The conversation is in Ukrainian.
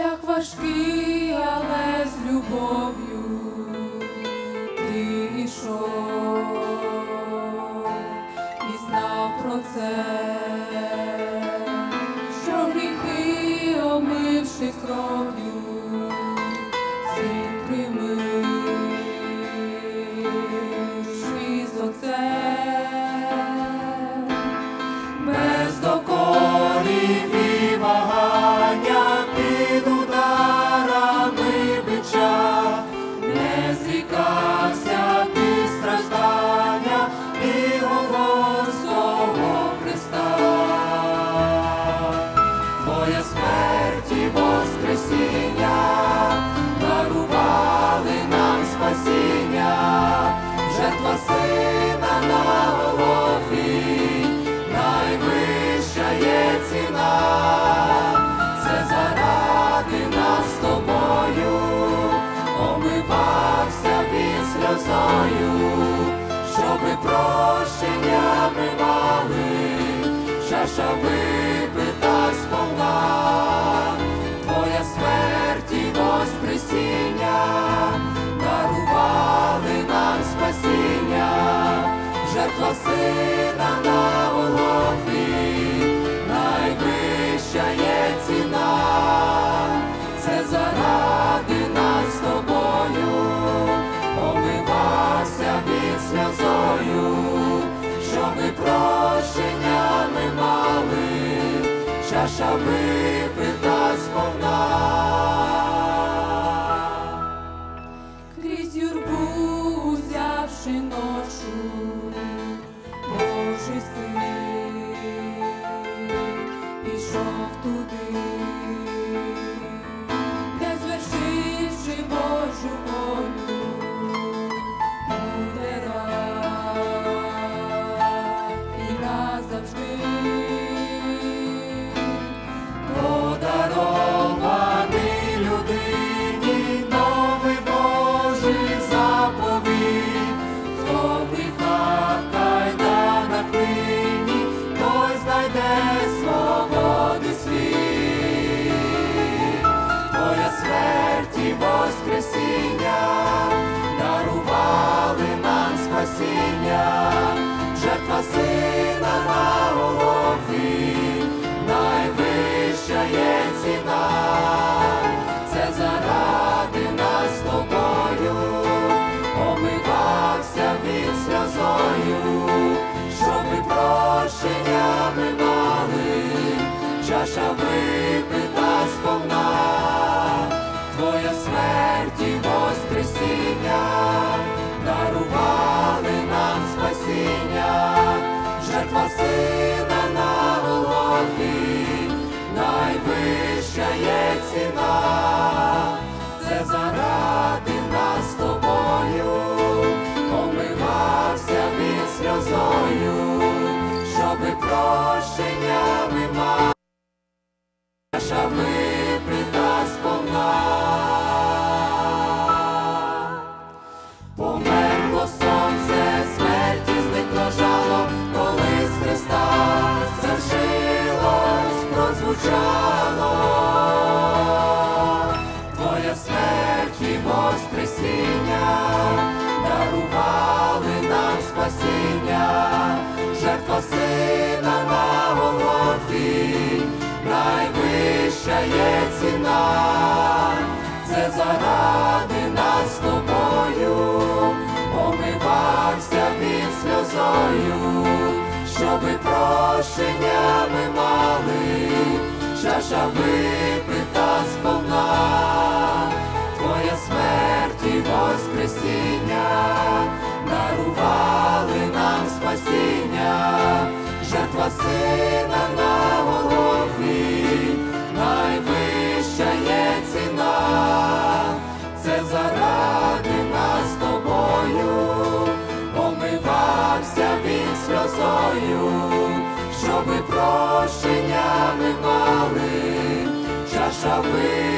Шлях важкий, але з любов'ю ти йшов і знав про це, що гріхи, омившись кров'ю, світ примив з Отцем. Без докорів і вагання під ударами бича не зрікався ти страждання і Голгофського Христа. Твоя смерть і воскресіння дарували нам спасіння, жертва Сина на Голгофі найвища є ціна. Це заради нас з тобою омивався він сльозою, щоби прощення ми мали, чаша випита сповна. Твоя смерть і воскресіння дарували нам спасіння, жертва Сина на Голгофі найвища є ціна. Це заради нас з тобою омивався він сльозою, щоби прощення ми мали, чаша випита сповна. Крізь юрбу узявши ношу, Божий Син пішов туди, де, звершивши Божу волю, буде рай і назавжди. Подарований людині новий Божий заповіт, хто в гріхах кайданах нині, той знайде свободи світ. Твоя смерть і воскресіння дарували нам спасіння, жертва Сина на Голгофі найвища є ціна. Це заради нас з тобою омивався він сльозою, щоби прощення ми мали, чаша випита сповна. Твоя смерть і воскресіння дарували нам спасіння, жертва Сина на Голгофі найвища є ціна. Це заради нас з тобою омивався він сльозою, щоби прощення ми мали, чаша випита сповна. Померло сонце, смерті зникло жало, коли з Христа звершилось, прозвучало. Твоя смерть і воскресіння дарували нам спасіння, жертва Сина на Голгофі найвища є ціна. Це заради нас з тобою омивався він сльозою, щоби прощення ми мали, чаша випита сповна. Твоя смерть і воскресіння дарували нам спасіння, жертва Сина на Голгофі найвища є ціна. Це заради нас з тобою омивався він сльозою, щоби прощення ми мали, чаша випита